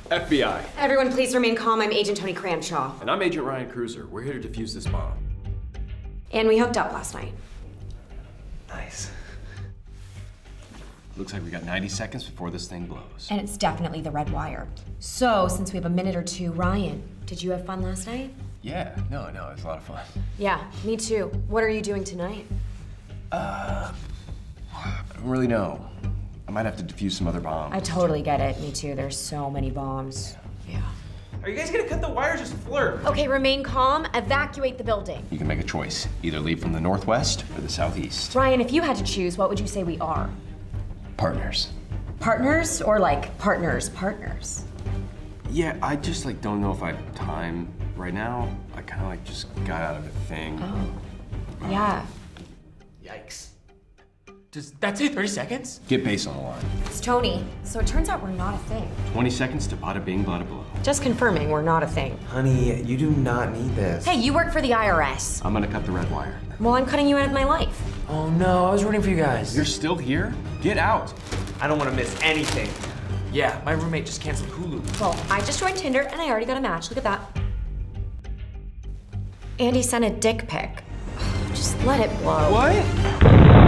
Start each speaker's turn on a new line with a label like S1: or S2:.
S1: FBI.
S2: Everyone please remain calm. I'm Agent Toni Cranshaw.
S1: And I'm Agent Ryan Cruiser. We're here to defuse this bomb.
S2: And we hooked up last night.
S1: Nice. Looks like we got 90 seconds before this thing blows.
S2: And it's definitely the red wire. So, since we have a minute or two, Ryan, did you have fun last night?
S1: Yeah, no, it was a lot of fun.
S2: Yeah, me too. What are you doing tonight?
S1: I don't really know. I might have to defuse some other bombs.
S2: I totally get it. Me too. There's so many bombs. Yeah.
S3: Are you guys gonna cut the wire or just flirt?
S2: Okay, remain calm. Evacuate the building.
S1: You can make a choice. Either leave from the northwest or the southeast.
S2: Ryan, if you had to choose, what would you say we are?
S1: Partners.
S2: Partners or like partners?
S1: Yeah, I just don't know if I have time right now. I kind of just got out of a thing.
S2: Oh. Yeah.
S3: Yikes. Does that say 30 seconds?
S1: Get base on the line.
S2: It's Toni. So it turns out we're not a thing.
S1: 20 seconds to bada bing, bada blow.
S2: Just confirming we're not a thing.
S3: Honey, you do not need this.
S2: Hey, you work for the IRS.
S1: I'm gonna cut the red wire.
S2: Well, I'm cutting you out of my life.
S3: Oh no, I was rooting for you guys.
S1: You're still here? Get out.
S3: I don't want to miss anything. Yeah, my roommate just canceled Hulu.
S2: Well, I just joined Tinder and I already got a match. Look at that. And he sent a dick pic. Just let it blow.
S1: What?